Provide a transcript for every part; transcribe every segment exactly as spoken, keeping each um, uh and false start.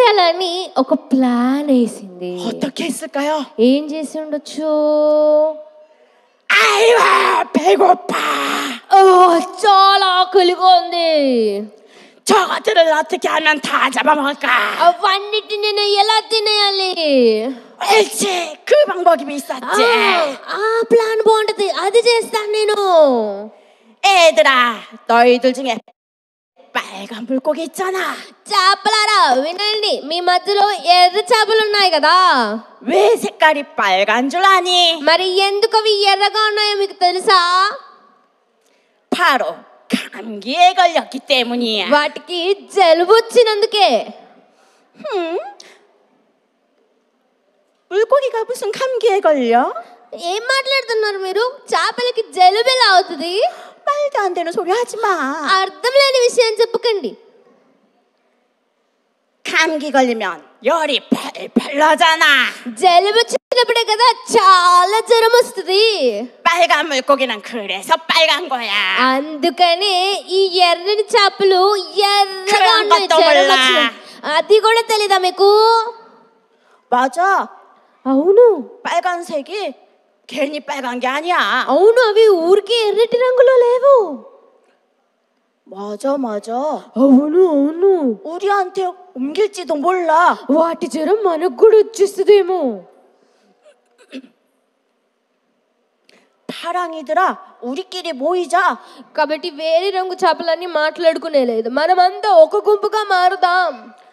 చేసేయాలని ఒక ప్లాన్ వేసింది. 어떻게 했을까요? ఏం చేసి ఉండొచ్చు? 아이고 배고파. 어, చాలా ఆకలిగా ఉంది. 저것들을 어떻게 하면 다 잡아먹을까? అవన్నిటిని నేను ఎలా తినేయాలి? 옳지, 그 방법이 있었지. ఆ ప్లాన్ బాగుంటది, అది చేస్తాను నేను. 애들아, 너희들 중에 빨간 물고기 있잖아. చేపలారా వినండి, మీ మధ్యలో ఎర్ర చేపలు ఉన్నాయి కదా. 왜 색깔이 빨간 줄 아니? మరి ఎందుకు అవి ఎర్రగా ఉన్నాయో మీకు తెలుసా? 바로 감기에 걸렸기 때문이야. వాటికి జలుబు వచ్చినందుకే. 흠? 물고기가 무슨 감기에 걸려? ఏం మాట్లాడుతున్నారు మీరు? చేపలకి జలుబు ఎలా అవుతుంది? 말도 안 되는 소리 하지 마. అర్థం లేని విషయం చెప్పకండి. 감기 걸리면 열이 펄펄 나잖아. జలుబు వచ్చినప్పుడే కదా చాలా జ్వరం వస్తుంది. 빨간 물고기는 그래서 빨간 거야. అందుకని ఈ ఎర్రని చేపలు ఎర్రగా 그런 ఉన్నాయి. 것도 జ్వరం 몰라. వచ్చిన అది కూడా తెలీదా మీకు? 맞아. అవును 빨간색이 괜히 빨간 게 아니야. అవును అవి ఊరికే ఎర్రటి రంగులో లేవు. 맞아 맞아. అవును అవును 우리한테 옮길지도 몰라. వాటి జ్వరం మనకు కూడా వచ్చేస్తుందేమో. 파랑이들아, 우리끼리 모이자. కాబట్టి వేరే రంగు చేపలన్నీ మాట్లాడుకునే లేదు, మనమంతా ఒక గుంపుగా మారుదాం.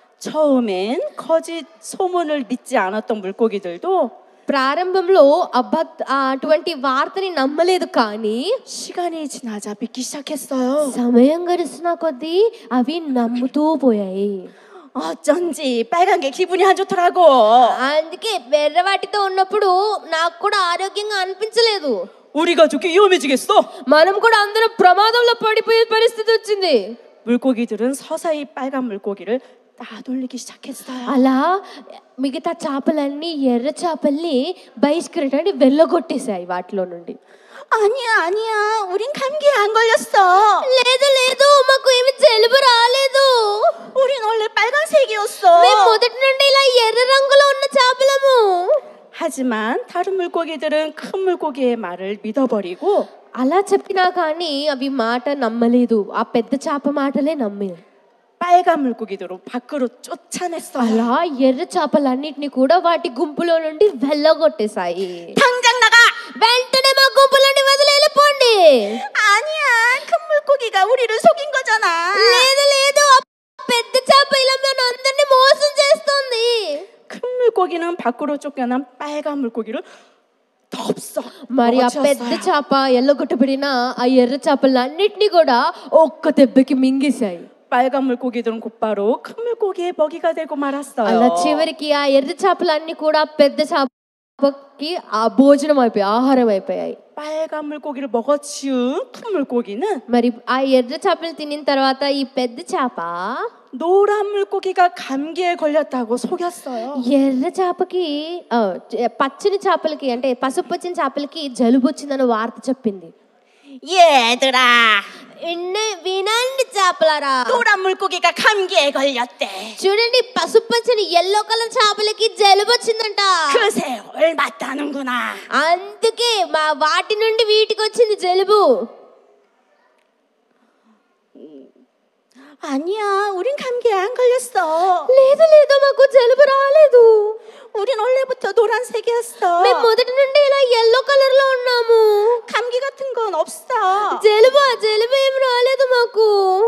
처음엔 거짓 소문을 믿지 않았던 물고기들도 ప్రారంభంలో అబ్బ అటువంటి వార్తని నమ్మలేదు, కానీ 시간이 지나자 믿기 시작했어요. సమయం గడుస్తున్న కొద్దీ అవి నమ్ముతూ పోయాయి. 어쩐지 빨간 게 기분이 안 좋더라고. అందుకే వేరే వాటితో ఉన్నప్పుడు నాకు కూడా ఆరోగ్యంగా అనిపించలేదు. 우리 가족이 위험해지겠어. మనం కూడా అందరం ప్రమాదంలో పడిపోయే పరిస్థితి వచ్చింది. 물고기들은 서서히 빨간 물고기를 따돌리기 시작했어요. అలా మిగతా చేపలన్నీ ఎర్ర చేపల్ని బహిష్కరించడానికి వెళ్ళగొట్టేశాయి వాటిలో నుండి. 아니야 아니야, 우린 감기에 안 걸렸어. లేదు లేదు, మాకు ఏమి జలుబు రాలేదు. 우린 원래 빨간색이었어. మేము మొదటి నుండి ఇలా ఎర్ర రంగులో ఉన్న చేపలము. 하지만 다른 물고기들은 큰 물고기의 말을 믿어버리고 అలా చెప్పినా కానీ అవి మాట నమ్మలేదు, ఆ పెద్ద చేప మాటలే నమ్మే. 빨간 물고기들로 밖으로 쫓아냈어요. అలా ఎర్ర చేపలన్నిటిని కూడా వాటి గుంపులో నుండి వెళ్ళగొట్టేశాయి. 당장 나가! వెంటనే మా గుంపులో నుండి వదిలి వెళ్ళిపోండి. 아니야, 큰 물고기가 우리를 속인 거잖아. లేదు లేదు, ఆ పెద్ద చేప ఇలా మన అందరిని మోసం చేస్తుంది. 큰 물고기는 밖으로 쫓겨난 빨간 물고기를 덥석 మరి ఆ పెద్ద చేప ఎల్లగొట్టబడిన ఆ ఎర్ర చేపలన్నిటిని కూడా ఒక్క దెబ్బకి మింగేశాయి. 빨간 물고기들은 곧바로 큰 물고기의 먹이가 되고 말았어요. అలా చివరికి ఆ ఎర్ర చేపలన్నీ కూడా పెద్ద చేపకి ఆ భోజనం అయిపోయి ఆహారం అయిపోయాయి. 빨간 물고기를 먹어치운 큰 물고기는 మరి ఆ ఎర్ర చేపలు తినిన తర్వాత ఈ పెద్ద చేప 노란 물고기가 감기에 걸렸다고 속였어요. ఎర్ర చేపకి పచ్చని చేపలకి అంటే పసుపు పచ్చని చేపలకి జలుబు వచ్చిందని వార్త చెప్పింది. 얘들아, వినండి చేపలారా, 노란 물고기가 감기에 걸렸대. చూడండి పసుపు పచ్చని ఎల్లో కలర్ చేపలకి జలుబు వచ్చిందంట. 그새 올맞다는구나. అందుకే మా వాటి నుండి వీటికి వచ్చింది జలుబు. 아니야, 우린 감기에 안 걸렸어. లేదు లేదు, మాకు జలుబు రాలేదు. 우린 원래부터 노란색이었어. మేము మొదటి నుండి ఇలా ఎల్లో కలర్ లో ఉన్నాము. 감기 같은 건 없어. జలుబు జలుబు ఏం రాలేదు మాకు.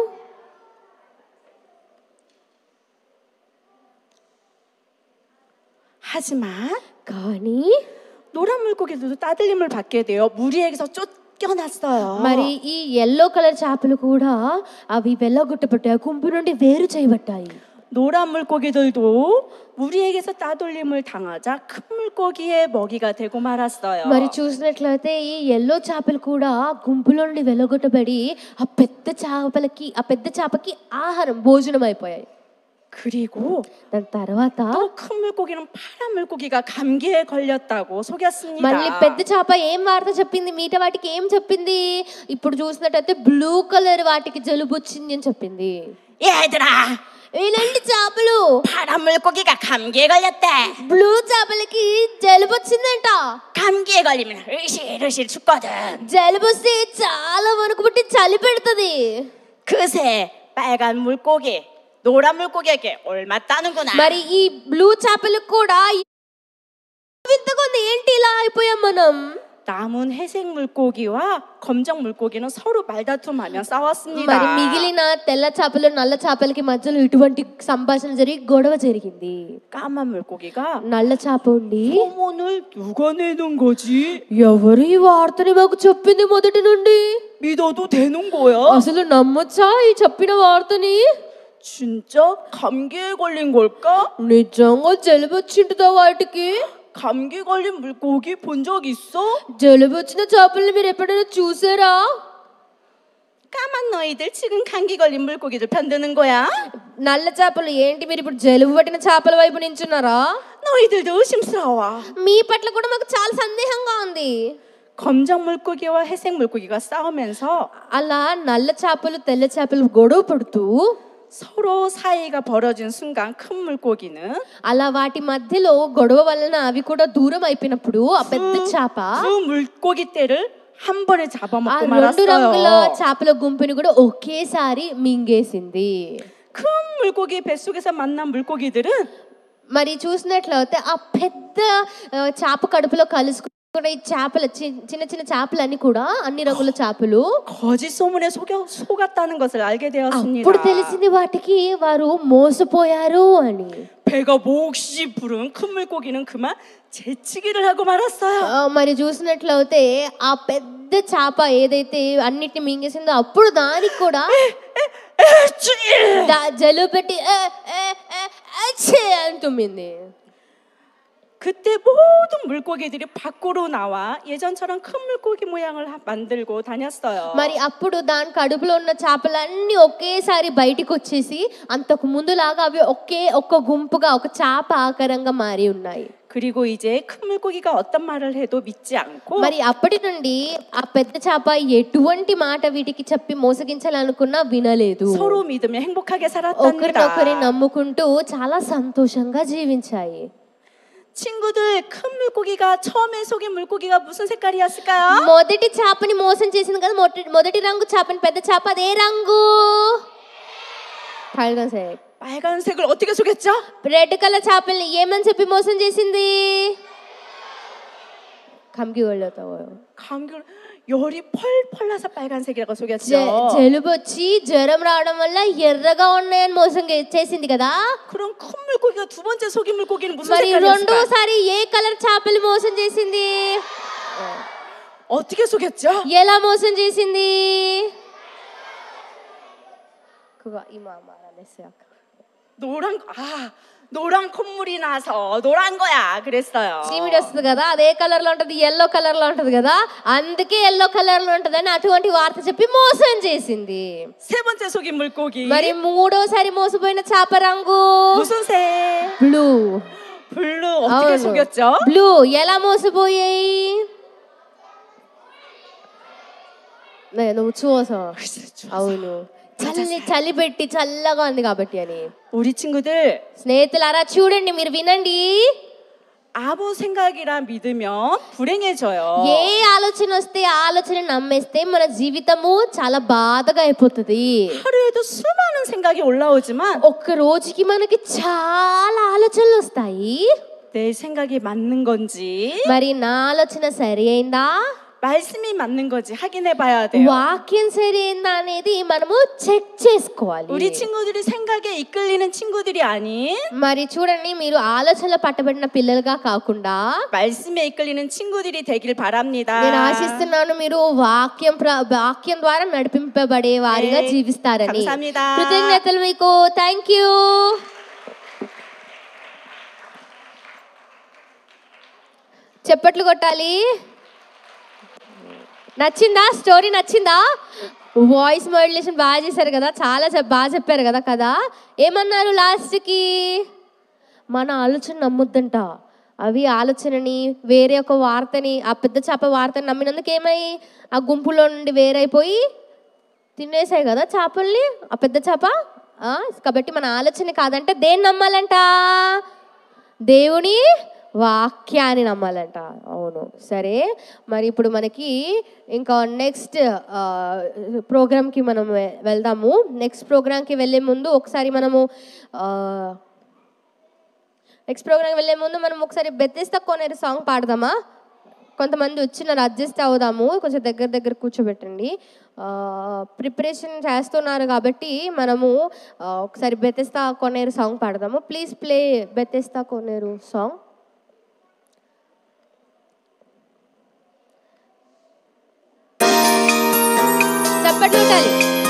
하지만 కానీ 노란 물고기들도 따돌림을 받게 되어 무리에게서 쫓겨났어요. మరి ఈ ఎల్లో కలర్ చేపలు కూడా అవి వెళ్ళగొట్టబడ్డాయి, గుంపు నుండి వేరు చేయబడ్డాయి. 노란 물고기들도 무리에게서 따돌림을 당하자 큰 물고기의 먹이가 되고 말았어요. మరి చూసినట్లయితే ఈ ఎల్లో చేపలు కూడా గుంపులో నుండి వెళ్ళగొట్టబడి ఆ పెద్ద చేపలకి ఆ పెద్ద చేపకి ఆహారం భోజనం అయిపోయాయి. 그리고 దాని తర్వాత 또 큰 물고기는 파란 물고기가 감기에 걸렸다고 속였습니다. మళ్ళీ పెద్ద చేప ఏం వార్త చెప్పింది, మిగతా వాటికి ఏం చెప్పింది? ఇప్పుడు చూసినట్టయితే బ్లూ కలర్ వాటికి జలుబు వచ్చింది అని చెప్పింది. 얘들아, ఇలాంటి చేపలు 파란 노란 물고기가 감기에 걸렸대. బ్లూ చేపలకి జలుబు వచ్చిందంట. 감기에 걸리면 으실으실 춥거든. జలుబు వస్తే చాలా వణుకు పుట్టి చలి పెడుతుంది. 그새 빨간 물고기, 노란 물고기에게 올맞다는구나. మరి ఈ బ్లూ చేపలకు కూడా వింతగా ఉంది. ఏంటి ఇలా అయిపోయాం మనం? 남은 회색 물고기와 검정 물고기는 서로 말다툼하며 싸웠습니다. మరి మిగిలిన తెల్ల చేపలు నల్ల చేపలకి మధ్యలో ఇటువంటి సంభాషణ జరిగి గొడవ జరిగింది. 까만 물고기가 నల్ల చేప ఉండి 소문을 누가 내는 거지? ఎవరు ఈ వార్తని మాకు చెప్పింది మొదటి నుండి? 믿어도 되는 거야? అసలు నమ్మొచ్చా ఈ చెప్పిన వార్తని? 진짜 감기에 걸린 걸까? నిజంగా జలుబు వచ్చింటుందా వాటికి? 감기 걸린 물고기 본 적 있어? జలుబు వచ్చిన చేపల్ని మీరు ఎప్పుడైనా చూసారా? 까만 너희들 지금 감기 걸린 물고기들 편드는 거야? నల్ల చేపలు ఏంటి మీరు ఇప్పుడు జలుబు పట్టిన చేపల వైపు నించున్నారా? 너희들도 의심스러워. మీ పట్ల కూడా మాకు చాలా సందేహంగా ఉంది. 검정 물고기와 회색 물고기가 싸우면서 అలా నల్ల చేపలు తెల్ల చేపలు గొడవ పడుతూ 서로 사이가 벌어진 순간 큰 물고기는 అలా వాటి మధ్యలో గొడవ వలన అవి కూడా దూరం అయిపోయినప్పుడు ఆ పెద్ద చేప 그 물고기 떼를 한 번에 ఆ 잡아먹고 రెండు రంగుల 말았어요. చేపల గుంపుని కూడా ఒకేసారి మింగేసింది. 큰 물고기 뱃속에서 만난 물고기들은 మరి చూసినట్లయితే ఆ పెద్ద ఆ, చేప కడుపులో కలుసుకున్న ఈ చేపల చి- చిన్న చిన్న చేపలన్నీ కూడా అన్ని రంగుల చేపలు 거짓 소문에 속여 속았다는 것을 알게 되었습니다. అప్పుడు తెలిసింది వాటికి వారు మోసపోయారు అని. 배가 몹시 부른 큰 물고기는 그만 재치기를 하고 말았어요. ఆ, మరి చూసినట్లయితే ఆ పెద్ద చేప ఏదైతే అన్నిటిని మింగేసిందో అప్పుడు దానికి కూడా దా- జలుబు పెట్టి "ఏ, ఏ, ఏ, అచ్చే" అని తుమ్మింది. 그때 모든 물고기들이 밖으로 나와 예전처럼 큰 물고기 모양을 하- 만들고 다녔어요. మరి అప్పుడు దాని కడుపులో ఉన్న చేపలన్నీ ఒకేసారి బయటికి వచ్చేసి అంతకు ముందులాగా అవి ఒకే ఒక్క గుంపుగా ఒక చేప ఆకారంగా మారి ఉన్నాయి. 그리고 이제 큰 물고기가 어떤 말을 해도 믿지 않고 మరి అప్పటి నుండి ఆ పెద్ద చేప ఎటువంటి మాట వీటికి చెప్పి మోసగించాలనుకున్నా వినలేదు. 서로 믿으며 행복하게 ఒకరినొకరి 살았답니다. నమ్ముకుంటూ చాలా సంతోషంగా జీవించాయి. 친구들, 큰 물고기가 처음에 속인 물고기가 무슨 색깔이었을까요? మొదటి చేపని మోసం చేసింది కదా మొదటి మొదటి రంగు చేపని పెద్ద చేప అదే రంగు 빨간색. 빨간색을 어떻게 속였죠? రెడ్ కలర్ చేపల్ని ఏమని చెప్పి మోసం చేసింది? 감기 걸렸다고요. 감기 열이 펄펄 나서 빨간색이라고 속였죠. జలుబు వచ్చి జ్వరం రావడం వల్ల ఎర్రగా ఉన్నాయని మోసం చేసింది కదా. 그럼 큰 물고기가 두 번째 속인 물고기는 무슨 మరి 색깔이었을까요? రెండోసారి ఏ కలర్ చేపలు మోసం చేసింది? 어떻게 속였죠? ఎలా మోసం చేసింది? 그거 이마 말안했어요. 노란 아 노란 콧물이 나서 노란 거야 그랬어요. చీమిడి వస్తుంది కదా అదే కలర్ లో ఉంటది yellow కలర్ లో ఉంటది కదా అందుకే yellow కలర్ లో ఉంటదని అటువంటి వార్త చెప్పి మోసం చేసింది. 세 번째 속인 물고기 మరి మూడోసారి మోసపోయిన చేప రంగు 무슨 색? బ్లూ. 블루 어떻게 속였죠? బ్లూ ఎలా మోసపోయాయి? 네, 너무 추워서. అవును చలి చలి పెట్టి చల్లగా ఉంది కాబట్టి అని. 우리 친구들 స్నేహితులారా చూడండి మీరు వినండి. 아무 생각이라 믿으면 불행해져요. ఏ ఆలోచన వస్తే ఆ ఆలోచన నమ్మేస్తే మన జీవితము చాలా బాధగా అయిపోతుంది. 하루에도 수많은 생각이 올라오지만 ఒక్క రోజుకి మనకి చాలా ఆలోచనలు వస్తాయి. 내 생각이 맞는 건지 మరి నా ఆలోచన సరి అయిందా 말씀이 맞는 건지 확인해 봐야 돼요. వాక్యం సరి అయిందా అనేది మనము చెక్ చేసుకోవాలి. 우리 친구들이 생각에 이끌리는 친구들이 아닌 మరి చూడండి మీరు ఆలోచనలు పట్టబడిన పిల్లలుగా కాకుండా 말씀에 ఇ끌리는 친구들이 되길 바랍니다. నేను ఆశిస్తున్నాను మీరు వాక్యం ప్ర- వాక్యం ద్వారా నడిపింపబడే వారిగా 네, జీవిస్తారని. 감사합니다. కృతజ్ఞతలు మీకు. Thank you. చప్పట్లు కొట్టాలి. నచ్చిందా? స్టోరీ నచ్చిందా? వాయిస్ మాడ్యులేషన్ బాగా చేశారు కదా, చాలా చెప్- బాగా చెప్పారు కదా కదా. ఏమన్నారు లాస్ట్కి? మన ఆలోచన నమ్మొద్దంట. అవి ఆలోచనని వేరే ఒక వార్తని ఆ పెద్ద చేప వార్తని నమ్మినందుకు ఏమై ఆ గుంపులో నుండి వేరైపోయి తినేసాయి కదా చేపల్ని ఆ పెద్ద చేప. కాబట్టి మన ఆలోచన కాదంట, దేన్ని నమ్మాలంట? దేవుని వాక్యాన్ని నమ్మాలంట. అవును, సరే. మరి ఇప్పుడు మనకి ఇంకా నెక్స్ట్ ప్రోగ్రామ్కి మనం వెళ్దాము. నెక్స్ట్ ప్రోగ్రామ్కి వెళ్ళే ముందు ఒకసారి మనము నెక్స్ట్ ప్రోగ్రామ్కి వెళ్ళే ముందు మనం ఒకసారి బెతెస్దా కోనేరు సాంగ్ పాడదామా? కొంతమంది వచ్చినారు, అడ్జస్ట్ అవుదాము. కొంచెం దగ్గర దగ్గర కూర్చోబెట్టండి. ప్రిపరేషన్ చేస్తున్నారు కాబట్టి మనము ఒకసారి బెతెస్దా కోనేరు సాంగ్ పాడదాము. ప్లీజ్ ప్లే బెతెస్దా కోనేరు సాంగ్. చప్పట్లు ఉండాలి.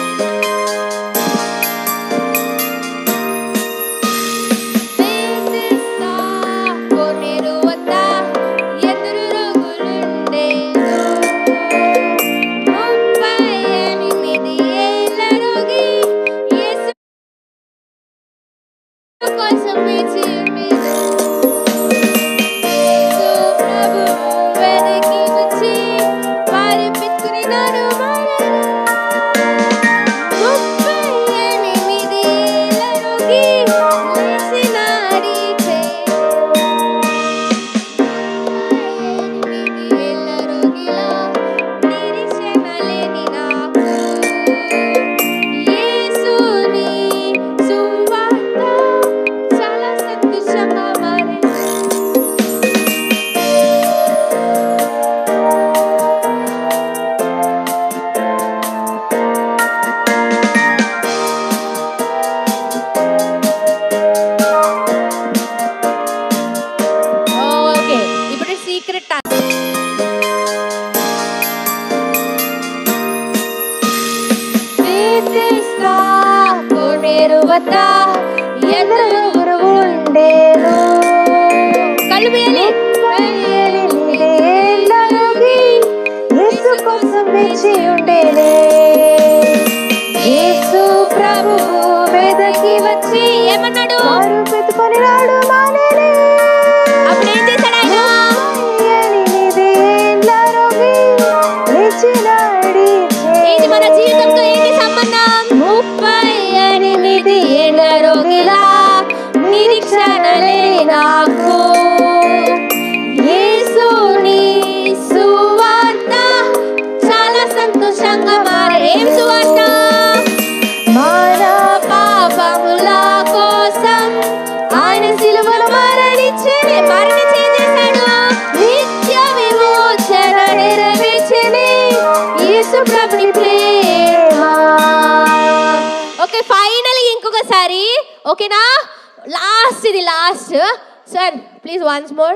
ఓకేనా? లాస్ట్, ఇది last. Sir please once more.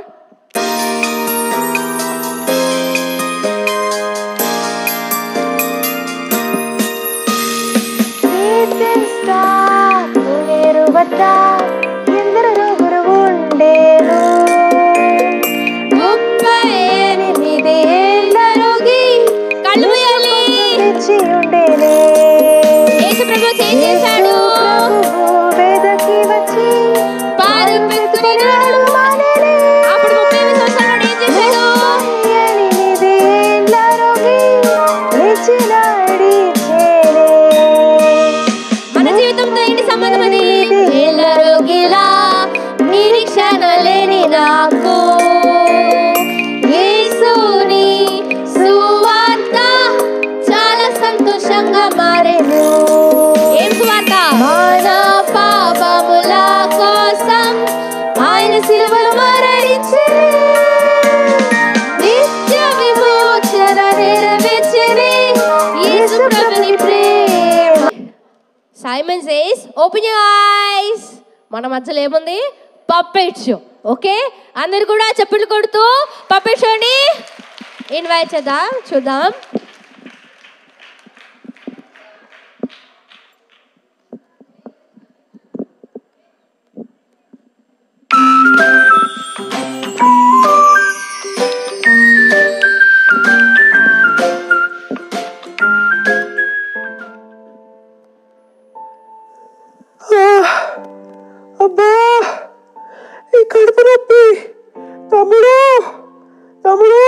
Simon says, open your eyes. మన మధ్యలో ఏముంది? Puppet show. ఓకే, అందరు కూడా చప్పట్లు కొడుతూ పప్పెట్ షోని ఇన్వైట్ చేద్దాం. చూద్దాం. అబ్బా, ఈ కడుపు నొప్పి. తమ్ముడు తమ్ముడు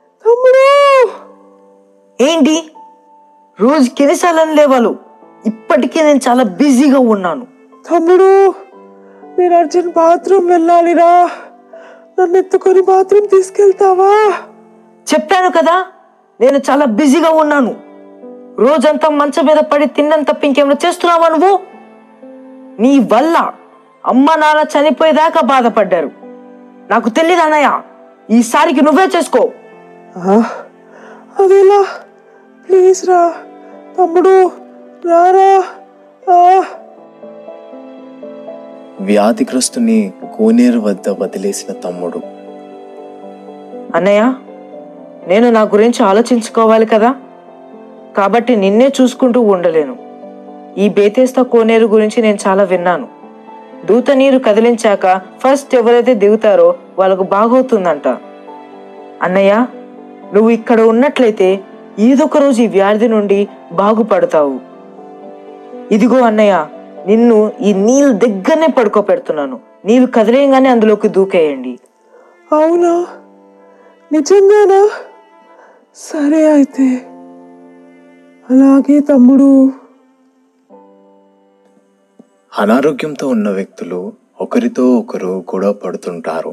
తమ్ముడు ఏంటి రోజుకి ఎన్నిసార్లు లేవాలు? ఇప్పటి ఇప్పటికే నేను చాలా బిజీగా ఉన్నాను. తమ్ముడు, నేను అర్జెంట్ బాత్రూమ్ వెళ్ళాలిరా. నన్ను ఎత్తుకొని బాత్రూమ్ తీసుకెళ్తావా? చెప్పాను కదా, నేను చాలా బిజీగా ఉన్నాను. రోజంతా మంచం మీద పడి తిన్నంత ఇంకేమైనా చేస్తున్నావా నువ్వు? నీ వల్ల అమ్మ నాన్న చనిపోయేదాకా బాధపడ్డారు. నాకు తెలియదు అన్నయ్య, ఈసారికి నువ్వే చేసుకో. అదేలా? ప్లీజ్ రా తమ్ముడు, రారా. వ్యాధిగ్రస్తుని కోనేరు వద్ద వదిలేసిన తమ్ముడు. అన్నయ్య, నేను నా గురించి ఆలోచించుకోవాలి కదా, కాబట్టి నిన్నే చూసుకుంటూ ఉండలేను. ఈ బేతేస్తా కోనేరు గురించి నేను చాలా విన్నాను. దూత నీరు కదిలించాక ఫస్ట్ ఎవరైతే దిగుతారో వాళ్ళకు బాగవుతుందంట. అన్నయ్య, నువ్వు ఇక్కడ ఉన్నట్లయితే ఏదొక రోజు ఈ వ్యాధి నుండి బాగుపడతావు. ఇదిగో అన్నయ్య, నిన్ను ఈ నీళ్ళు దగ్గరనే పడుకోబెడుతున్నాను. నీళ్ళు కదిలేయంగానే అందులోకి దూకేయండి. అవునా? నిజంగానా? సరే అయితే అలాగే తమ్ముడు. అనారోగ్యంతో ఉన్న వ్యక్తులు ఒకరితో ఒకరు గొడవ పడుతుంటారు.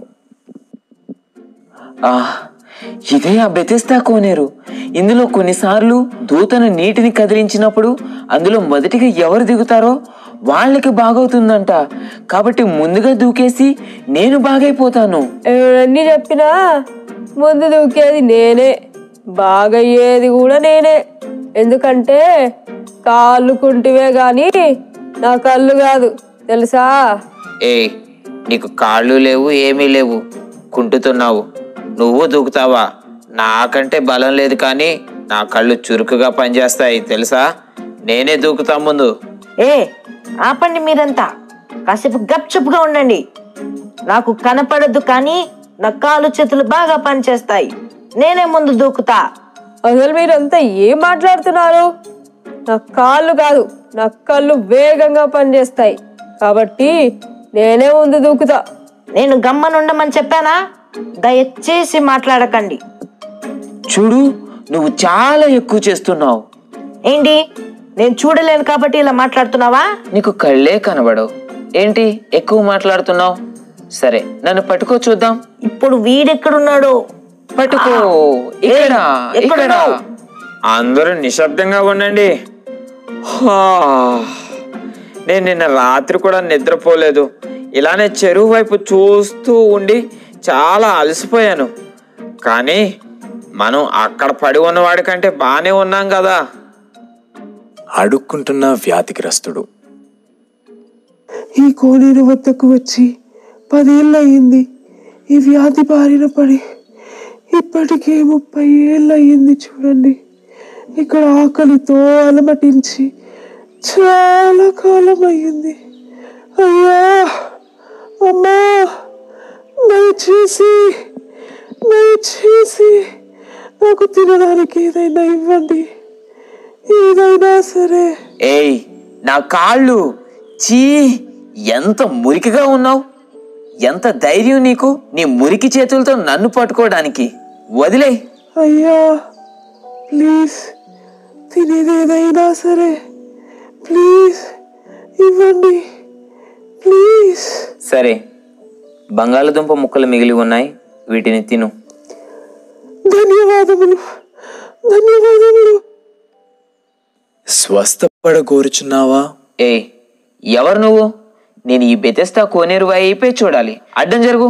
ఆ ఇదే ఆ బెతెస్దా కోనేరు. ఇందులో కొన్నిసార్లు దూతను నీటిని కదిలించినప్పుడు అందులో మొదటిగా ఎవరు దిగుతారో వాళ్ళకి బాగవుతుందంట. కాబట్టి ముందుగా దూకేసి నేను బాగైపోతాను. ఎవరన్నీ చెప్పినా ముందు దూకేది నేనే, బాగయ్యేది కూడా నేనే. ఎందుకంటే కాళ్ళు కుంటివే గాని నా కళ్ళు కాదు, తెలుసా? ఏ నీకు కాళ్ళు లేవు, ఏమీ లేవు, కుంటుతున్నావు. నువ్వు దూకుతావా? నాకంటే బలం లేదు కానీ నా కళ్ళు చురుకుగా పనిచేస్తాయి, తెలుసా? నేనే దూకుతా ముందు. ఏ ఆపండి మీరంతా, కాసేపు గప్చుప్గా ఉండండి. నాకు కనపడద్దు కానీ నా కాళ్ళు చేతులు బాగా పనిచేస్తాయి. నేనే ముందు దూకుతా. అసలు మీరంతా ఏం మాట్లాడుతున్నారు? నా కాళ్ళు కాదు, నా కళ్ళు వేగంగా పనిచేస్తాయి, కాబట్టి నేనే ముందు దూకుతా. నేను గమ్మనుండమని చెప్పానా? దయచేసి మాట్లాడకండి. చూడు, నువ్వు చాలా ఎక్కువ చేస్తున్నావు. ఏంటి, నేను చూడలేను కాబట్టి ఇలా మాట్లాడుతున్నావా? నీకు కళ్ళే కనబడవు ఏంటి ఎక్కువ మాట్లాడుతున్నావు? సరే, నన్ను పట్టుకో చూద్దాం. ఇప్పుడు వీడెక్కడున్నాడు? పట్టుకో. ఇక్కడ ఇక్కడ. అందరూ నిశ్శబ్దంగా ఉండండి. నేను నిన్న రాత్రి కూడా నిద్రపోలేదు. ఇలానే చెరువు వైపు చూస్తూ ఉండి చాలా అలసిపోయాను. కానీ మనం అక్కడ పడి ఉన్నవాడి కంటే బాగానే ఉన్నాం కదా. అడుక్కుంటున్న వ్యాధిగ్రస్తుడు. ఈ కోనేరు వద్దకు వచ్చి పదేళ్ళు అయ్యింది. ఈ వ్యాధి బారిన పడి ఇప్పటికే ముప్పై ఏళ్ళు అయ్యింది. చూడండి, ఇక్కడ ఆకలితో అలమటించి చాలా కాలం అయ్యింది. అయ్యా, అమ్మా, దయచేసి దయచేసి నాకు తినడానికి ఏదైనా ఇవ్వండి, ఏదైనా సరే. ఏయ్, నా కాళ్ళు! చీ, ఎంత మురికిగా ఉన్నావు! ఎంత ధైర్యం నీకు నీ మురికి చేతులతో నన్ను పట్టుకోవడానికి! వదిలే. అయ్యా, ప్లీజ్, తినేది ఏదైనా సరే, ప్లీజ్ ఇవ్వండి, ప్లీజ్. సరే, బంగాళదుంప ముక్కలు మిగిలి ఉన్నాయి, వీటిని తిను. ధన్యవాదములు, ధన్యవాదములు. స్వస్థపడగోరుచున్నావా? ఏ ఎవరు నువ్వు? నేను ఈ బెతెస్దా కోనేరు వైపే చూడాలి. అడ్డం జరుగు.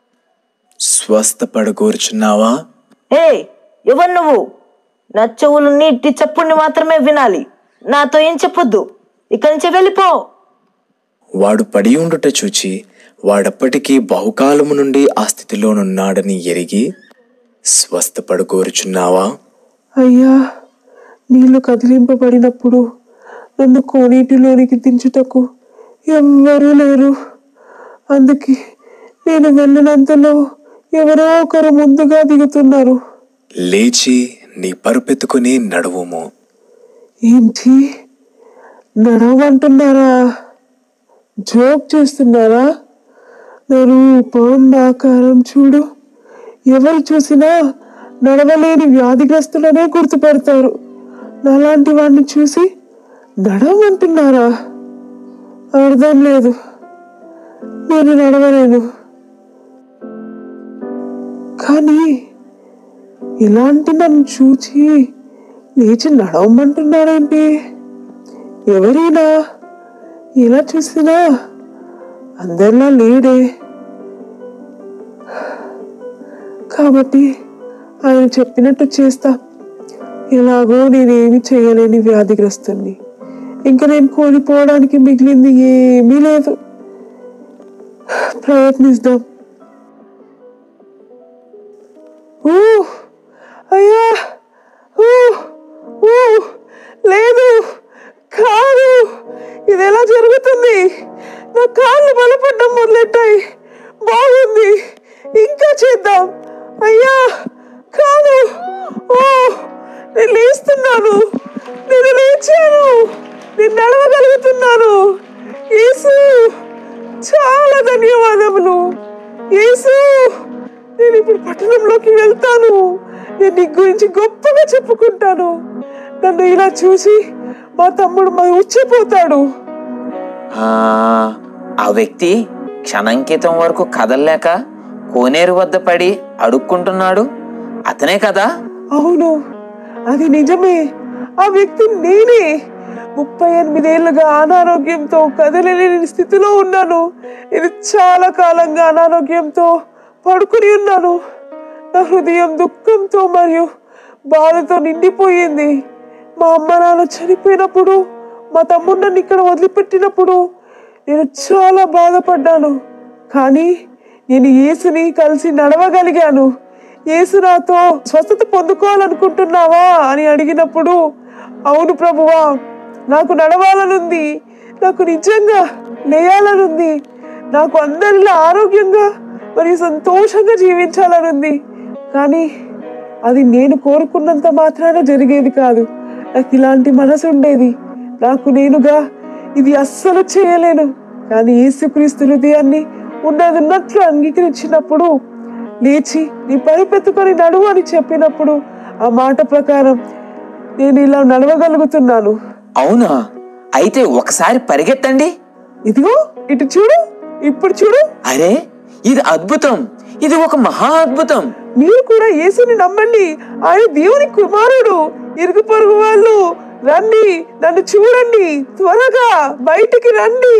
స్వస్థపడగోరుచున్నావా? ఏ ఎవరు నువ్వు? నా చెవులు నీటి చప్పుడిని మాత్రమే వినాలి, నాతో ఏం చెప్పొద్దు. ఇక్కడి నుంచి వెళ్ళిపో. వాడు పడి ఉండుట చూచి వాడప్పటికీ బహుకాలము నుండి ఆ స్థితిలోనున్నాడని ఎరిగి స్వస్థపడగోరుచున్నావా? అయ్యా, నీళ్లు కదిలింపబడినప్పుడు నన్ను కోనేటిలోనికి దించుటకు ఎవ్వరూ లేరు. అందుకే నేను వెళ్ళినంతలో ఎవరో ఒకరు ముందుగా దిగుతున్నారు. లేచి నీ పరుపెత్తుకుని నడువుము. ఏంటి, నడవంటున్నారా? జోక్ చేస్తున్నారా? నా రూపం, ఆకారం చూడు. ఎవరు చూసినా నడవలేని వ్యాధిగ్రస్తులనే గుర్తుపడతారు. నాలాంటి వాడిని చూసి నడవమంటున్నారా? అర్థం లేదు, నేను నడవలేను. కానీ ఇలాంటి నన్ను చూచి లేచి నడవమంటున్నారేంటి? ఎవరైనా ఇలా చూసినా అందరిలా లేడే. కాబట్టి ఆయన చెప్పినట్టు చేస్తా. ఎలాగో నేనేమి చేయలేని వ్యాధిగ్రస్తుని. ఇంకా నేను కోల్పోవడానికి మిగిలింది ఏమీ లేదు. ప్రయత్నిద్దాం. ఊ అయ్యా, ఊ ఊ లేదు, కాదు, ఇది ఎలా జరుగుతుంది? నా కాళ్ళు బలపడ్డం మొదలెట్టాయి. బాగుంది, ఇంకా చేద్దాం. అయ్యా కాదు, ఓ నేను లేస్తున్నాను, నేను లేచాను, నేను నడవగలుగుతున్నాను. యేసు చాలా ధన్యవాదములు. యేసు నేను ఇప్పుడు పట్టణంలోకి వెళ్తాను. నేను నీ గురించి గొప్పగా చెప్పుకుంటాను. నన్ను ఇలా చూసి మా తమ్ముడు మా ఉచ్చిపోతాడు. ఆ వ్యక్తి క్షణంకితం వరకు కదల్లేక కోనేరు వద్ద పడి అడుక్కుంటున్నాడు, అతనే కదా? అవును, అది నిజమే. ఆ వ్యక్తి నేనే. ముప్పై ఎనిమిదేళ్లుగా అనారోగ్యంతో కదలలేని స్థితిలో ఉన్నాను. నేను చాలా కాలంగా అనారోగ్యంతో పడుకుని ఉన్నాను. నా హృదయం దుఃఖంతో మరియు బాధతో నిండిపోయింది. మా అమ్మ నాన్న చనిపోయినప్పుడు, మా తమ్ముడు నన్ను ఇక్కడ వదిలిపెట్టినప్పుడు నేను చాలా బాధపడ్డాను. కానీ నేను యేసుని కలిసి నడవగలిగాను. యేసు నాతో స్వస్థత పొందుకోవాలనుకుంటున్నావా అని అడిగినప్పుడు, అవును ప్రభువా, నాకు నడవాలనుంది, నాకు నిజంగా లేయాలనుంది, నాకు అందరిలా ఆరోగ్యంగా మరియు సంతోషంగా జీవించాలనుంది. కానీ అది నేను కోరుకున్నంత మాత్రాన జరిగేది కాదు. నాకు ఇలాంటి మనసు ఉండేది. నాకు నేనుగా ఇది అస్సలు చేయలేను. కానీ యేసుక్రీస్తు హృదయాన్ని ఉన్నది ఉన్నట్లు అంగీకరించినప్పుడు, లేచి నీ పరిపెత్తుకొని నడువు అని చెప్పినప్పుడు, ఆ మాట ప్రకారం నేను ఇలా నడవగలుగుతున్నాను. అవునా? అయితే ఒకసారి పరిగెత్తండి. ఇదిగో ఇటు చూడు, ఇప్పుడు చూడు. అరే, ఇది అద్భుతం, ఇది ఒక మహా అద్భుతం. మీరు కూడా యేసుని నమ్మండి. ఆయన దేవుని కుమారుడు. ఇరుగు పొరుగు వాళ్ళు రండి, నన్ను చూడండి, త్వరగా బయటికి రండి.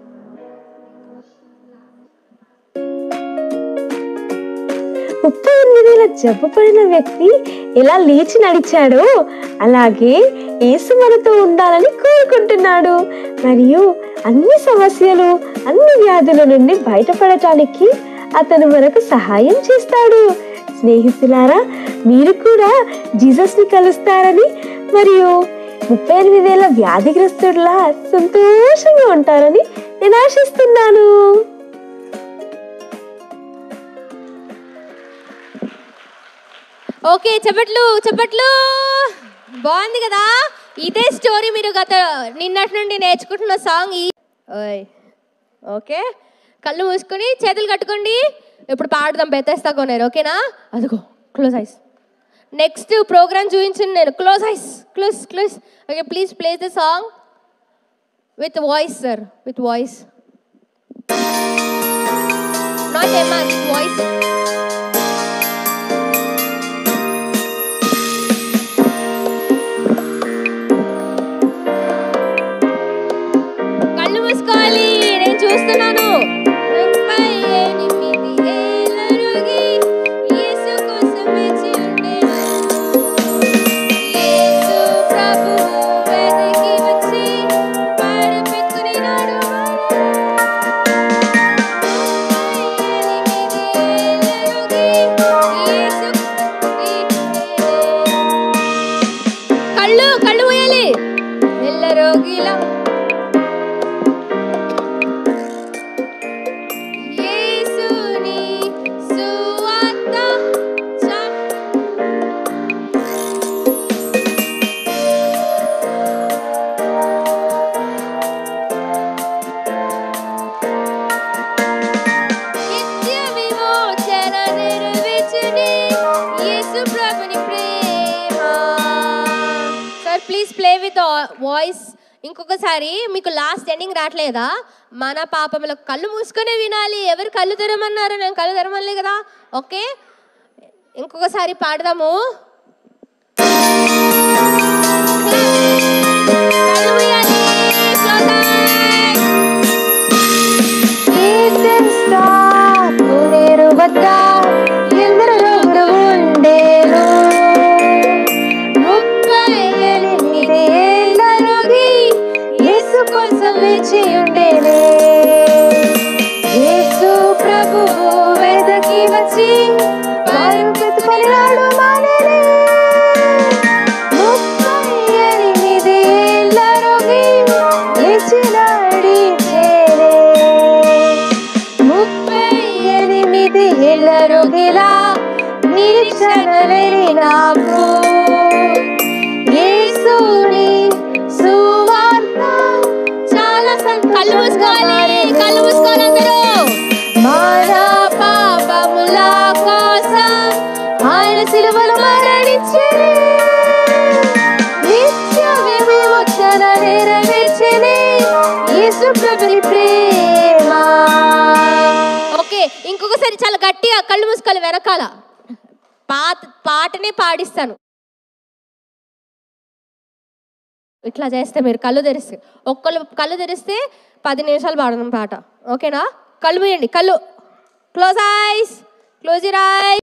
ముప్పై ఎనిమిదేళ్ల జబ్బు పడిన వ్యక్తి ఎలా లేచి నడిచాడో అలాగే యేసు మనతో ఉండాలని కోరుకుంటున్నాడు. మరియు అన్ని సమస్యలు, అన్ని వ్యాధుల నుండి బయటపడటానికి అతను మనకు సహాయం చేస్తాడు. స్నేహితులారా, మీరు కూడా జీసస్ ని కలుస్తారని మరియు ముప్పై ఎనిమిదేళ్ల వ్యాధిగ్రస్తుడిలా సంతోషంగా ఉంటారని నేను ఆశిస్తున్నాను. ఓకే, చెప్పట్లు చెప్పట్లు బాగుంది కదా. ఇదే స్టోరీ మీరు గత నిన్నటి నుండి నేర్చుకుంటున్న సాంగ్. ఈ ఓకే, కళ్ళు మూసుకొని చేతులు కట్టుకోండి. ఇప్పుడు పాడుదాం బెతెస్దా కోనేరు. ఓకేనా? అదిగో క్లోజ్ ఐస్. నెక్స్ట్ ప్రోగ్రామ్ చూపించండి నేను. Close eyes, close close. Okay, please play the song with voice sir, with voice, not Emma, with voice. కళ్ళు మూసుకోవాలి, నేను చూస్తున్నాను. కళ్ళు కళ్ళు పోయాలి. నెల్ల రోగిలా యేసుని సువార్త నిత్య విమోచన నెరవేర్చుని యేసు ప్రభుని ప్రేమ. Sir, please play with the voice ఇంకొకసారి మీకు లాస్ట్ ఎండింగ్ రావట్లేదా? మన పాపములకు కళ్ళు మూసుకొని వినాలి. ఎవరు కళ్ళు తెరమన్నారు? నేను కళ్ళు తెరమలే కదా. ఓకే, ఇంకొకసారి పాడదాము. ఎందరు రోగులు ఉండేను, ముప్పై ఎనిమిది ఏళ్ళ రోగి యేసు కోసం వేచి ఉండేనే. యేసు ప్రభువు వెదకి వచ్చి వారు బ్రతుకులినాడు మానేనే. ముప్పై ఎనిమిది ఏళ్ళ రోగి లేచి నడిచేనే. ముప్పై ఎనిమిది ఏళ్ళ రోగిలా నిరీక్షణ లేని నాకు యేసుని సువార్త చాలా కళ్ళు మూసుకోవాలి, కళ్ళు మూసుకోవాలి అందరూ. మన పాపముల కోసం ఆయన సిలువలో మరణించి నిత్య విమోచన నెరవేర్చెనే యేసు ప్రభుని ప్రేమ. ఓకే, ఇంకొకసారి చాలా గట్టిగా కళ్ళు మూసుకోవాలి. వెనకాల పాత పాటనే పాడిస్తాను. ఇట్లా చేస్తే మీరు కళ్ళు తెరిస్తే, ఒక్కళ్ళు కళ్ళు తెరిస్తే పది నిమిషాలు పాడడం పాట. ఓకేనా? కళ్ళు మూయండి. కళ్ళు close eyes, close your ice.